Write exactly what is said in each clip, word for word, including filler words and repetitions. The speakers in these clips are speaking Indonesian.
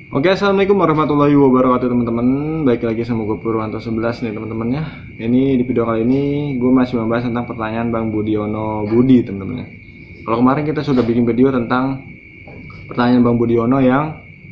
Oke, assalamualaikum warahmatullahi wabarakatuh teman-teman. Baik lagi sama gue Purwanto sebelas nih teman-teman ya. Ini di video kali ini gue masih membahas tentang pertanyaan Bang Budiono Budi teman-teman ya. Kalau kemarin kita sudah bikin video tentang pertanyaan Bang Budiono yang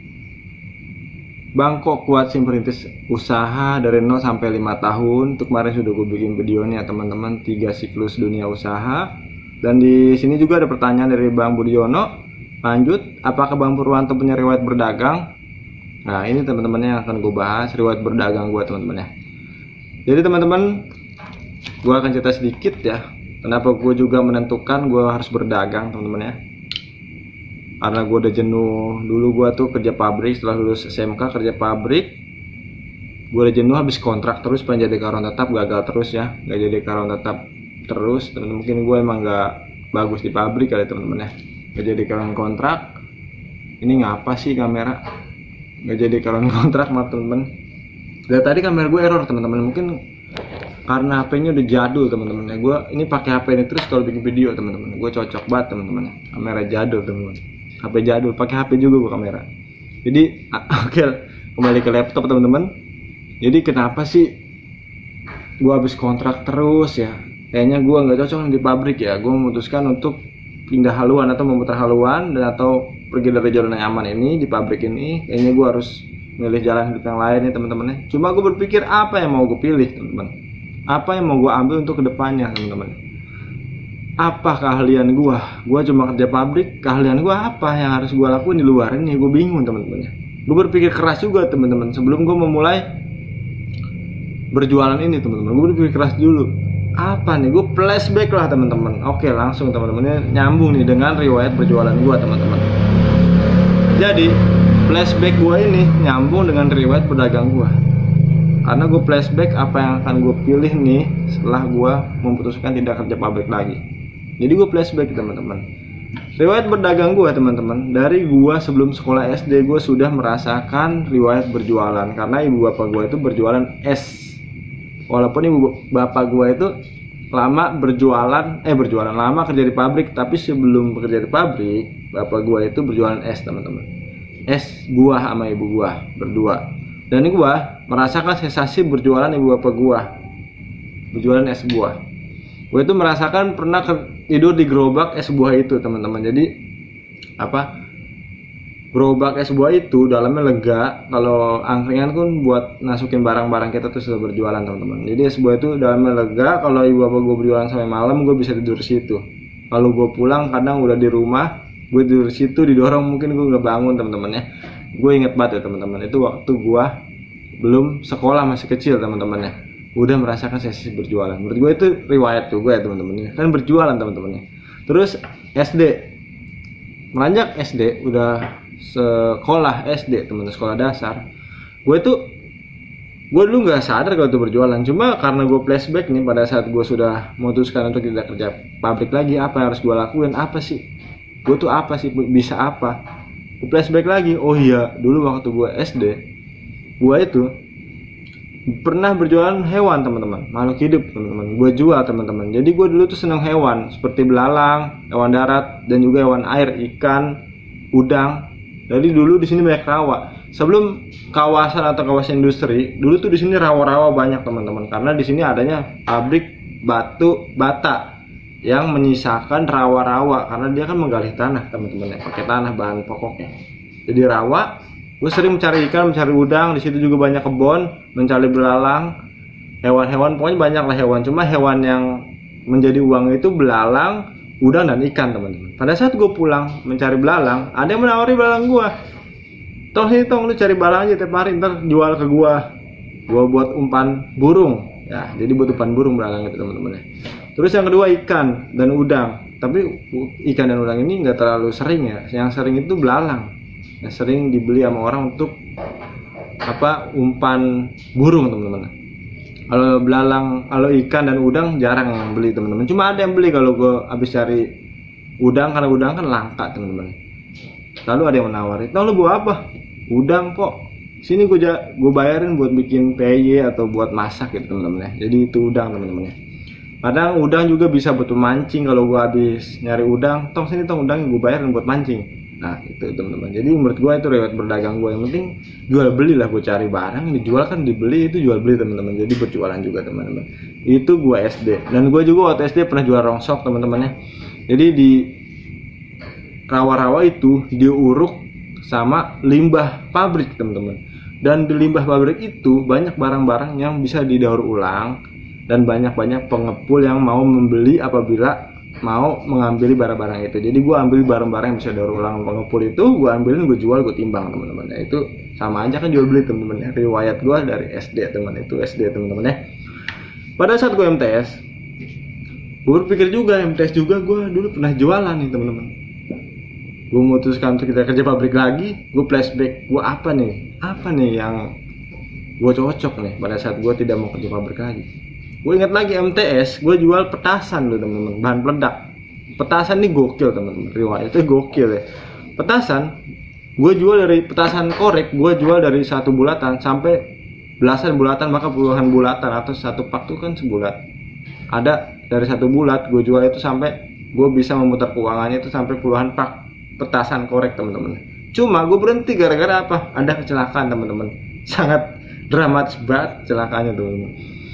Bang kok kuat sih merintis usaha dari nol sampai lima tahun. Untuk kemarin sudah gue bikin videonya teman-teman, tiga siklus dunia usaha. Dan di sini juga ada pertanyaan dari Bang Budiono. Lanjut, apakah Bang Purwanto punya riwayat berdagang? Nah, ini teman-teman yang akan gue bahas, riwayat berdagang gue teman-teman ya. Jadi teman-teman, gue akan cerita sedikit ya, kenapa gue juga menentukan gue harus berdagang teman-teman ya. Karena gue udah jenuh, dulu gue tuh kerja pabrik, setelah lulus S M K kerja pabrik, gue udah jenuh habis kontrak terus, pengen jadi karyawan tetap, gagal terus ya, gak jadi karyawan tetap terus. Teman-teman, mungkin gue emang gak bagus di pabrik kali teman-teman ya, gak jadi karyawan kontrak. Ini ngapa sih kamera? Gak jadi karyawan kontrak, maaf teman-teman. Dari tadi kamera gue error teman-teman, mungkin karena H P-nya udah jadul teman-teman ya. Gue ini pakai H P ini terus kalau bikin video teman-teman. Gue cocok banget teman-teman. Kamera jadul teman-teman. H P jadul, pakai H P juga gue kamera. Jadi oke, okay, kembali ke laptop teman-teman. Jadi kenapa sih gue habis kontrak terus ya? Kayaknya gue nggak cocok di pabrik ya. Gue memutuskan untuk pindah haluan atau memutar haluan dan atau pergi dari jalan yang aman ini di pabrik ini. Kayaknya gue harus milih jalan hidup yang lain nih teman-teman ya. Cuma gue berpikir apa yang mau gue pilih teman-teman, apa yang mau gue ambil untuk kedepannya teman-teman. Apa keahlian gue? Gue cuma kerja pabrik, keahlian gue apa yang harus gue lakuin di luar ini? Gue bingung teman-teman ya. Gue berpikir keras juga teman-teman sebelum gue memulai berjualan ini teman-teman. Gue berpikir keras dulu. Apa nih? Gue flashback lah teman-teman. Oke, langsung teman-teman, nyambung nih dengan riwayat berjualan gue teman-teman. Jadi flashback gue ini nyambung dengan riwayat berdagang gue, karena gue flashback apa yang akan gue pilih nih setelah gue memutuskan tidak kerja pabrik lagi. Jadi gue flashback teman-teman, riwayat berdagang gue teman-teman. Dari gue sebelum sekolah S D gue sudah merasakan riwayat berjualan, karena ibu bapak gue itu berjualan es. Walaupun ibu bapak gue itu lama berjualan, eh berjualan lama kerja di pabrik, tapi sebelum bekerja di pabrik, bapak gue itu berjualan es teman-teman. Es buah sama ibu gue berdua. Dan gue merasakan sensasi berjualan ibu bapak gue, berjualan es buah. Gue itu merasakan pernah tidur di gerobak es buah itu teman-teman. Jadi apa? Gerobak es buah itu dalamnya lega. Kalau angkringan pun buat masukin barang-barang kita tuh sudah berjualan teman-teman. Jadi es buah itu dalamnya lega. Kalau ibu bapak gue berjualan sampai malam, gue bisa tidur di situ. Kalau gue pulang kadang udah di rumah, gue tidur di situ, didorong mungkin gue nggak bangun teman-teman ya. Gue inget banget ya teman-teman, itu waktu gue belum sekolah, masih kecil teman-teman ya. Udah merasakan sensasi berjualan. Menurut gue itu riwayat tuh gue ya teman-teman ya. Kan berjualan teman-teman ya. Terus S D, meranjak S D, udah sekolah S D teman-teman, sekolah dasar. Gue tuh gue dulu nggak sadar kalau itu berjualan. Cuma karena gue flashback nih pada saat gue sudah memutuskan untuk tidak kerja pabrik lagi, apa yang harus gue lakuin, apa sih gue tuh, apa sih bisa apa. Gue flashback lagi, oh iya dulu waktu gue S D gue itu pernah berjualan hewan teman-teman, makhluk hidup teman-teman. Gue jual teman-teman. Jadi gue dulu tuh seneng hewan seperti belalang, hewan darat, dan juga hewan air, ikan, udang. Jadi dulu di sini banyak rawa. Sebelum kawasan atau kawasan industri, dulu tuh di sini rawa-rawa banyak teman-teman. Karena di sini adanya pabrik batu bata yang menyisakan rawa-rawa, karena dia kan menggali tanah teman-teman ya, pakai tanah bahan pokoknya. Jadi rawa, gue sering mencari ikan, mencari udang. Di situ juga banyak kebun, mencari belalang, hewan-hewan, pokoknya banyak lah hewan. Cuma hewan yang menjadi uang itu belalang, udang, dan ikan teman-teman. Pada saat gue pulang mencari belalang, ada yang menawari belalang gue, tong sini tong, lu cari belalang aja tiap hari, ntar jual ke gue, gue buat umpan burung ya. Jadi buat umpan burung belalang itu teman-teman ya. Terus yang kedua ikan dan udang. Tapi ikan dan udang ini nggak terlalu sering ya. Yang sering itu belalang, yang sering dibeli sama orang untuk apa, umpan burung teman-teman. Kalau belalang, kalau ikan dan udang jarang yang beli teman-teman. Cuma ada yang beli kalau gue habis cari udang, karena udang kan langka teman-teman. Lalu ada yang menawari, "Tahu lu buat apa?" "Udang kok. Sini gue gue bayarin buat bikin P Y atau buat masak gitu teman-teman ya." Jadi itu udang teman-teman ya. Kadang udang juga bisa buat mancing. Kalau gue habis nyari udang, "Tong sini tong udang, gue bayarin buat mancing." Nah itu teman-teman, jadi menurut gue itu riwayat berdagang gue. Yang penting jual beli lah, gue cari barang dijual kan dibeli, itu jual beli teman-teman. Jadi berjualan juga teman-teman. Itu gue S D, dan gue juga waktu S D pernah jual rongsok teman-teman ya. Jadi di rawa-rawa itu diuruk sama limbah pabrik teman-teman, dan di limbah pabrik itu banyak barang-barang yang bisa didaur ulang, dan banyak-banyak pengepul yang mau membeli apabila mau mengambil barang-barang itu. Jadi gue ambil barang-barang yang bisa daur ulang pengepul itu, gue ambilin, gue jual, gue timbang teman-teman ya. Itu sama aja kan jual beli teman-teman ya. Riwayat gue dari S D teman, itu S D teman-teman ya. Pada saat gue M T S, gue berpikir juga M T S juga gue dulu pernah jualan nih teman-teman. Gue memutuskan untuk kita kerja pabrik lagi. Gue flashback, gue apa nih apa nih yang gue cocok nih pada saat gue tidak mau kerja pabrik lagi. Gue ingat lagi M T S, gue jual petasan loh teman-teman, bahan peledak. Petasan ini gokil teman-teman, riwayatnya gokil ya. Petasan, gue jual dari petasan korek, gue jual dari satu bulatan sampai belasan bulatan, maka puluhan bulatan, atau satu pak tuh kan sebulat. Ada dari satu bulat, gue jual itu sampai gue bisa memutar keuangannya itu sampai puluhan pak petasan korek teman-teman. Cuma gue berhenti gara-gara apa? Ada kecelakaan teman-teman, sangat dramatis banget kecelakaannya teman-teman.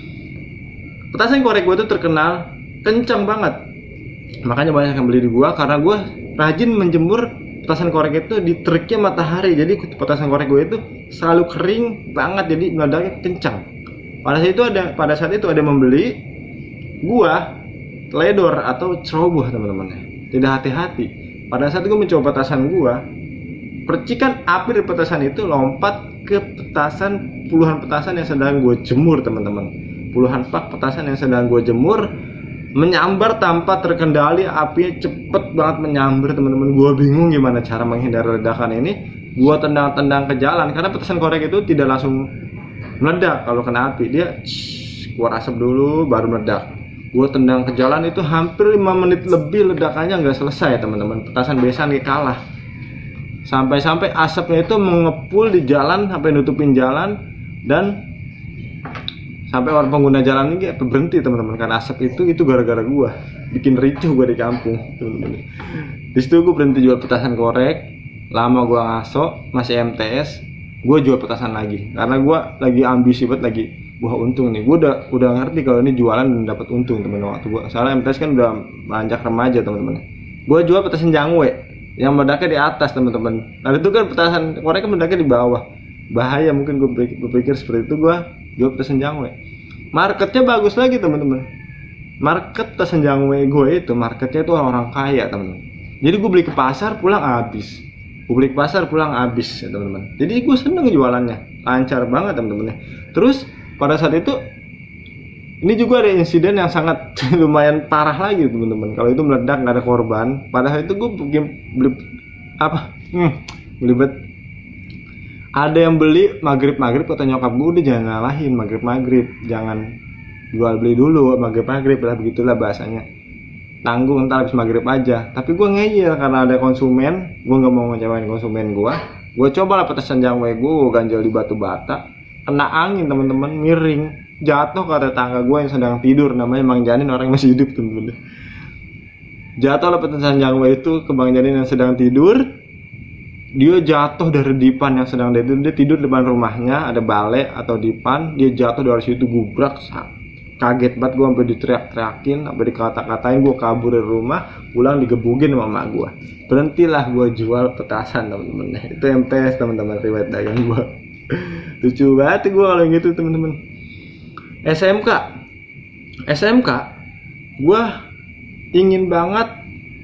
Petasan korek gue itu terkenal kencang banget, makanya banyak yang beli di gua karena gua rajin menjemur petasan korek itu di teriknya matahari. Jadi petasan korek gue itu selalu kering banget, jadi meledaknya kencang. Pada saat itu ada pada saat itu ada yang membeli, gua teledor atau ceroboh teman-teman ya, tidak hati-hati. Pada saat gue mencoba petasan gua, percikan api dari petasan itu lompat ke petasan, puluhan petasan yang sedang gue jemur teman-teman. Puluhan pak petasan yang sedang gue jemur menyambar tanpa terkendali, apinya cepet banget menyambar teman-teman. Gue bingung gimana cara menghindari ledakan ini. Gue tendang-tendang ke jalan karena petasan korek itu tidak langsung meledak kalau kena api, dia shh, keluar asap dulu baru meledak. Gue tendang ke jalan itu hampir lima menit lebih ledakannya nggak selesai teman-teman. Petasan besan kayak kalah, sampai-sampai asapnya itu mengepul di jalan sampai nutupin jalan, dan sampai orang pengguna jalan ini berhenti teman-teman karena asap itu itu gara-gara gua bikin ricuh gua di kampung teman-teman. Di situ gua berhenti jual petasan korek, lama gua ngaso, masih M T S, gua jual petasan lagi karena gua lagi ambisi banget, lagi wah untung nih. Gua udah udah ngerti kalau ini jualan dan dapat untung teman-teman waktu gua. Soalnya M T S kan udah beranjak remaja teman-teman. Gua jual petasan jangwe yang meledaknya di atas teman-teman. Nah itu kan petasan korek kan meledaknya di bawah. Bahaya mungkin gua berpikir seperti itu, gua jual petasan jangwe. Marketnya bagus lagi teman-teman. Market petasan jangwe gue itu marketnya itu orang-orang kaya teman-teman. Jadi gue beli ke pasar pulang habis. Gue beli ke pasar pulang habis ya teman-teman. Jadi gue seneng jualannya, lancar banget teman-teman. Terus pada saat itu ini juga ada insiden yang sangat lumayan parah lagi teman-teman. Kalau itu meledak nggak ada korban. Pada saat itu gue beli apa? Hmm, beli bet. Ada yang beli maghrib-maghrib, kata nyokap gue udah jangan ngalahin maghrib-maghrib, jangan jual beli dulu maghrib-maghrib lah, begitulah bahasanya. Tanggung ntar habis maghrib aja. Tapi gue ngeyel karena ada konsumen, gue nggak mau ngecewain konsumen gue. Gue coba lah petasan jangwe gue, gue ganjel di batu bata, kena angin teman-teman, miring, jatuh ke tetangga gue yang sedang tidur, namanya Bang Janin, orang yang masih hidup teman-teman. Jatuh lah petasan jangwe itu ke Bang Janin yang sedang tidur. Dia jatuh dari dipan yang sedang tidur. Dia tidur depan rumahnya, ada balai atau dipan. Dia jatuh dari situ gubrak. Kaget banget gue, sampai diteriak-teriakin, sampai dikata-katain. Gue kabur dari rumah, pulang digebugin sama emak gue. Berhentilah gue jual petasan teman-teman. Itu M T S teman-teman, riwayat dagang gue. Lucu banget gue kalau gitu teman-teman. S M K S M K gue ingin banget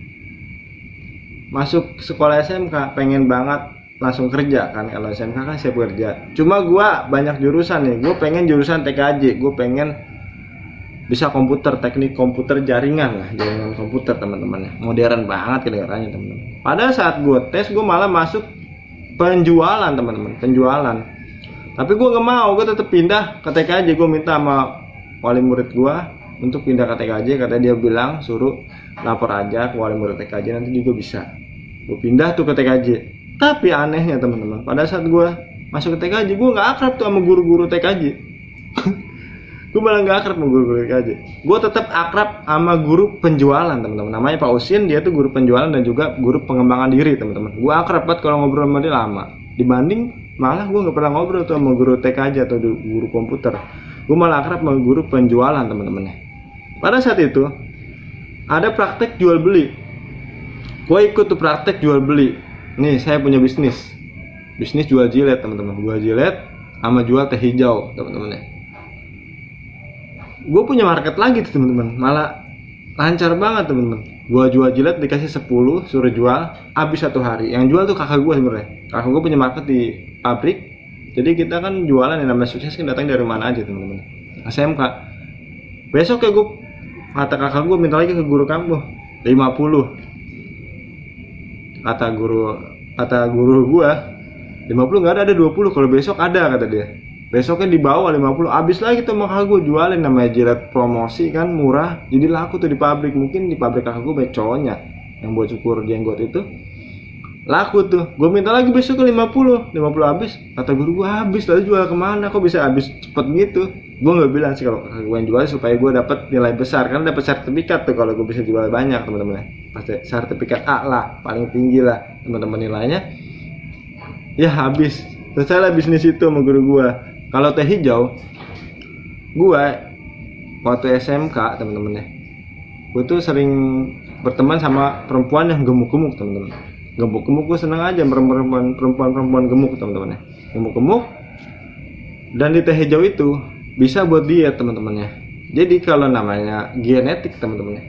masuk sekolah S M K, pengen banget langsung kerja kan. Kalau S M K kan siap kerja. Cuma gue banyak jurusan nih. Gue pengen jurusan T K J. Gue pengen bisa komputer, teknik komputer jaringan lah, jaringan komputer teman-teman. Modern banget kedengarannya teman-teman. Pada saat gue tes, gue malah masuk penjualan teman-teman, penjualan. Tapi gue gak mau, gue tetap pindah ke T K J. Gue minta sama wali murid gue untuk pindah ke T K J. Katanya dia bilang suruh lapor aja ke wali murid T K J, nanti juga bisa. Gue pindah tuh ke T K J. Tapi anehnya teman-teman, pada saat gue masuk ke T K J, gue gak akrab tuh sama guru-guru T K J. Gue malah nggak akrab sama guru-guru T K J. Gue tetap akrab sama guru penjualan teman-teman. Namanya Pak Usin, dia tuh guru penjualan dan juga guru pengembangan diri teman-teman. Gue akrab banget kalau ngobrol sama dia lama. Dibanding malah gue nggak pernah ngobrol tuh sama guru T K J atau guru komputer. Gue malah akrab sama guru penjualan teman-teman. Pada saat itu ada praktek jual beli. Gue ikut tuh praktek jual beli. Nih saya punya bisnis, bisnis jual jilet teman-teman. Jual jilet sama jual teh hijau teman-teman. Gue punya market lagi tuh teman-teman, malah lancar banget teman-teman. Gue jual jilet dikasih sepuluh, suruh jual, habis satu hari. Yang jual tuh kakak gue sebenarnya. Kakak gue punya market di pabrik. Jadi kita kan jualan yang namanya sukses kan datang dari mana aja teman-teman. S M K. Besok ya gue kata kakak gue minta lagi ke guru kamu lima puluh. Kata guru kata guru gue lima puluh nggak ada, ada dua puluh. Kalau besok ada kata dia. Besoknya di bawah lima puluh, habis lagi tuh sama kakak gue jualin, namanya jilet promosi kan murah, jadi laku tuh di pabrik. Mungkin di pabrik kakak gue banyak cowoknya yang buat cukur jenggot itu laku tuh. Gue minta lagi besok ke lima puluh, lima puluh habis. Kata guru gue habis, lalu jual kemana? Kok bisa habis cepet gitu? Gue nggak bilang sih kalau kakak gue yang jual supaya gue dapat nilai besar, kan dapat sertifikat tuh kalau gue bisa jual banyak teman-teman. Pasti sertifikat A lah, paling tinggi lah teman-teman nilainya. Ya habis, selesai lah bisnis itu sama guru gue. Kalau teh hijau, gue waktu S M K temen-temen ya, gue tuh sering berteman sama perempuan yang gemuk-gemuk temen-temen. Gemuk-gemuk gue seneng aja perempuan perempuan gemuk temen-temen ya, gemuk-gemuk. Dan di teh hijau itu bisa buat diet temen-temennya. Jadi kalau namanya genetik temen-temennya,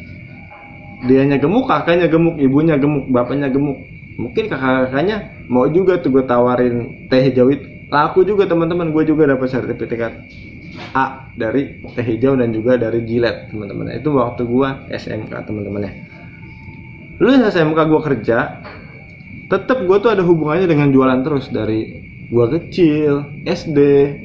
dianya gemuk, kakaknya gemuk, ibunya gemuk, bapaknya gemuk. Mungkin kakak-kakaknya mau juga tuh gue tawarin teh hijau itu. Laku juga teman-teman, gue juga dapat sertifikat A dari teh hijau dan juga dari jilet teman-teman. Itu waktu gue S M K teman-teman ya. Lulus S M K gue kerja, tetap gue tuh ada hubungannya dengan jualan terus dari gue kecil, S D,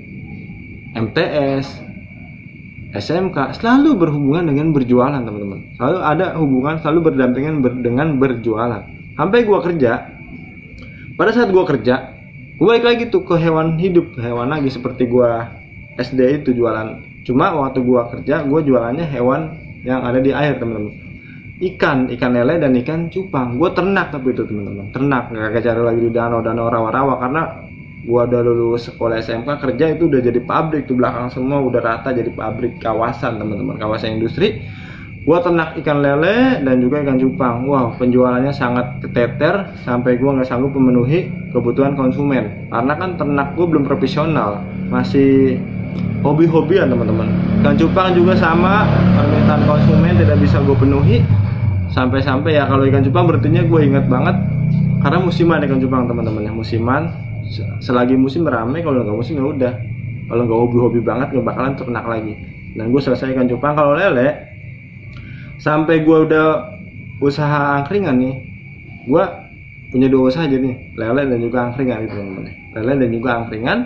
M T S, S M K, selalu berhubungan dengan berjualan teman-teman. Selalu ada hubungan, selalu berdampingan ber, dengan berjualan. Sampai gue kerja, pada saat gue kerja, gue balik lagi tuh ke hewan hidup, hewan lagi seperti gue S D itu jualan. Cuma waktu gue kerja, gue jualannya hewan yang ada di air teman-teman. Ikan, ikan lele dan ikan cupang. Gue ternak tapi itu teman-teman, ternak. Gak cari lagi di danau, danau rawa-rawa karena gue udah lulus sekolah S M K, kerja itu udah jadi pabrik tuh, belakang semua udah rata jadi pabrik kawasan teman-teman, kawasan industri. Gua ternak ikan lele dan juga ikan cupang. Wow, penjualannya sangat keteter sampai gua nggak sanggup memenuhi kebutuhan konsumen. Karena kan ternak gua belum profesional, masih hobi-hobian teman-teman. Ikan cupang juga sama, permintaan konsumen tidak bisa gua penuhi. Sampai-sampai ya kalau ikan cupang berartinya gue ingat banget karena musiman ikan cupang teman-teman ya, musiman. Selagi musim rame, kalau nggak musim ya udah. Kalau nggak hobi-hobi banget nggak bakalan ternak lagi. Dan gue selesai ikan cupang. Kalau lele, sampai gue udah usaha angkringan nih, gue punya dua usaha jadi nih, lele dan juga angkringan gitu teman-teman. Lele dan juga angkringan,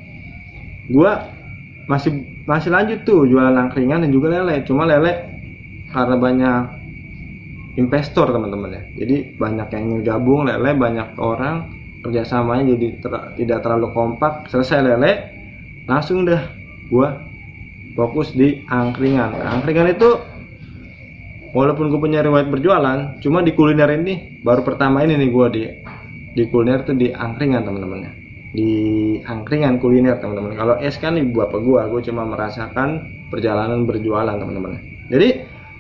gue masih masih lanjut tuh jualan angkringan dan juga lele. Cuma lele karena banyak investor teman-teman ya, jadi banyak yang gabung lele, banyak orang kerjasamanya jadi ter tidak terlalu kompak. Selesai lele, langsung dah gue fokus di angkringan. Angkringan itu walaupun gue punya riwayat berjualan, cuma di kuliner ini baru pertama ini nih gue di di kuliner tuh di angkringan teman-teman ya, di angkringan kuliner teman-teman. Kalau es kan ibu bapak gue, gue cuma merasakan perjalanan berjualan teman-teman. Jadi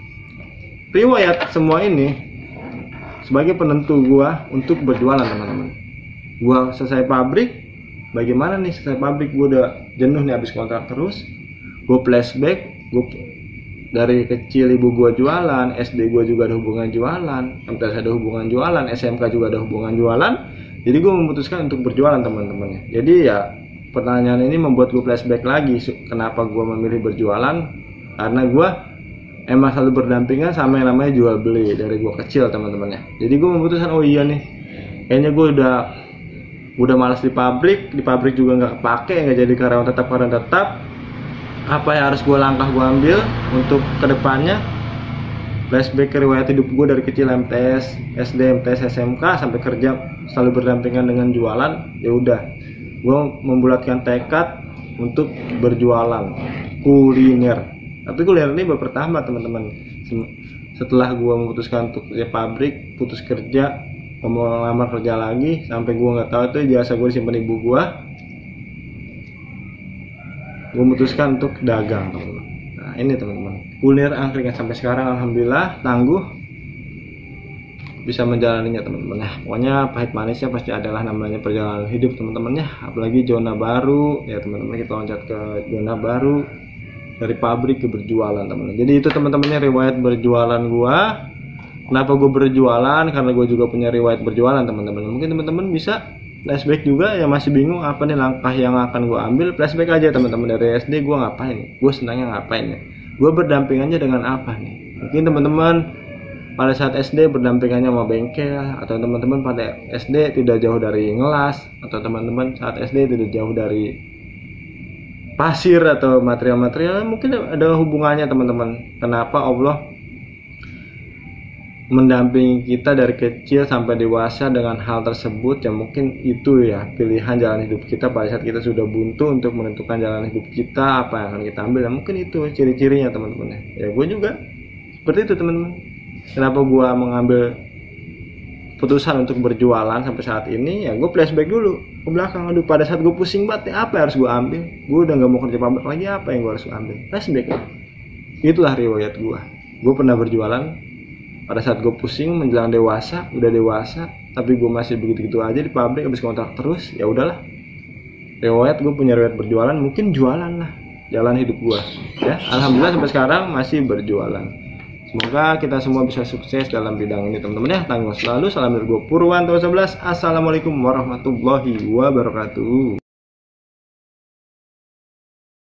riwayat semua ini sebagai penentu gue untuk berjualan teman-teman. Gue selesai pabrik, bagaimana nih selesai pabrik, gue udah jenuh nih habis kontrak terus. Gue flashback, gue dari kecil ibu gua jualan, S D gua juga ada hubungan jualan, M T S ada hubungan jualan, S M K juga ada hubungan jualan. Jadi gua memutuskan untuk berjualan teman-teman. Jadi ya pertanyaan ini membuat gua flashback lagi kenapa gua memilih berjualan, karena gua emang selalu berdampingan sama yang namanya jual beli dari gua kecil teman-teman ya. Jadi gua memutuskan oh iya nih, kayaknya gua udah udah malas di pabrik, di pabrik juga nggak kepake, nggak jadi karyawan tetap karyawan tetap. Apa yang harus gue langkah gue ambil untuk kedepannya? Flashback ke riwayat hidup gue dari kecil, M T S, S D, M T S, S M K sampai kerja selalu berdampingan dengan jualan. Ya udah, gue membulatkan tekad untuk berjualan. kuliner. Tapi kuliner ini baru pertama teman-teman. Setelah gue memutuskan untuk ya pabrik, putus kerja, mau ngelamar kerja lagi, sampai gue nggak tahu itu jasa gue disimpan ibu gue, gue memutuskan untuk dagang teman-teman. Nah ini teman-teman, kuliner angkringan sampai sekarang alhamdulillah tangguh bisa menjalaninya teman-teman. Nah pokoknya pahit manisnya pasti adalah namanya perjalanan hidup teman-teman ya. Apalagi zona baru ya teman-teman, kita loncat ke zona baru dari pabrik ke berjualan teman-teman. Jadi itu teman-temannya riwayat berjualan gua. Kenapa gue berjualan? Karena gue juga punya riwayat berjualan teman-teman. Mungkin teman-teman bisa flashback juga ya, masih bingung apa nih langkah yang akan gue ambil. Flashback aja teman-teman, dari S D gue ngapain? Gue senangnya ngapain ya? Gue berdampingannya dengan apa nih? Mungkin teman-teman pada saat S D berdampingannya sama bengkel, atau teman-teman pada S D tidak jauh dari ngelas, atau teman-teman saat S D tidak jauh dari pasir atau material-material. Mungkin ada hubungannya teman-teman. Kenapa Allah mendampingi kita dari kecil sampai dewasa dengan hal tersebut? Ya mungkin itu ya pilihan jalan hidup kita pada saat kita sudah buntu untuk menentukan jalan hidup kita, apa yang akan kita ambil. Ya mungkin itu ciri-cirinya teman-teman ya. Ya gue juga seperti itu teman-teman. Kenapa gue mengambil putusan untuk berjualan sampai saat ini? Ya gue flashback dulu ke belakang. Aduh pada saat gue pusing banget ya, apa yang harus gue ambil? Gue udah gak mau kerja pabrik lagi, apa yang gue harus ambil? Flashback. Itulah riwayat gue. Gue pernah berjualan pada saat gue pusing menjelang dewasa, udah dewasa, tapi gue masih begitu-gitu aja di pabrik, habis kontrak terus. Ya udahlah, riwayat gue punya riwayat berjualan, mungkin jualan lah jalan hidup gue ya. Alhamdulillah sampai sekarang masih berjualan. Semoga kita semua bisa sukses dalam bidang ini teman-teman ya. Tangguh selalu. Salam dari gue Purwanto sebelas. Assalamualaikum warahmatullahi wabarakatuh.